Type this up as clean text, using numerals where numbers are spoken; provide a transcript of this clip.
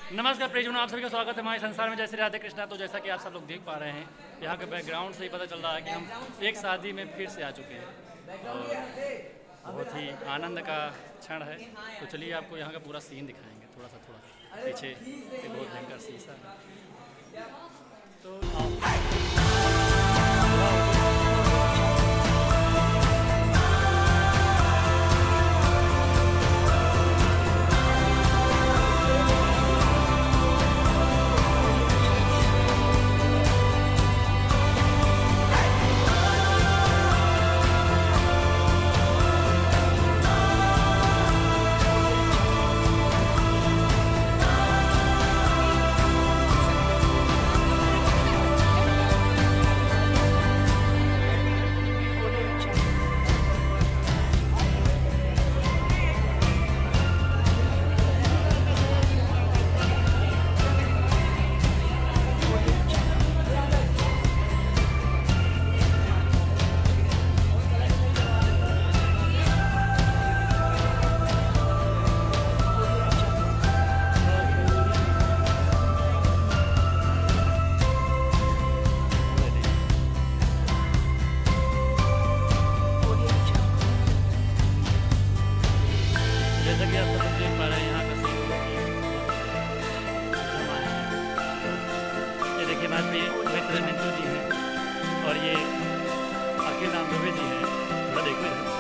नमस्कार प्रियजनों, आप सभी का स्वागत है हमारे संसार में। जय श्री राधे कृष्णा। तो जैसा कि आप सब लोग देख पा रहे हैं, यहाँ के बैकग्राउंड से ही पता चल रहा है कि हम एक शादी में फिर से आ चुके हैं और बहुत ही आनंद का क्षण है। तो चलिए आपको यहाँ का पूरा सीन दिखाएंगे, थोड़ा सा पीछे एक बहुत भयंकर शीशा है। तो जैसा कि आप सब लोग देख पा रहे हैं, यहाँ का सीन ये देखिए। हमारे पे मित्र मिंटू जी हैं और ये अखिल नाम दुबे जी हैं। थोड़ा देखो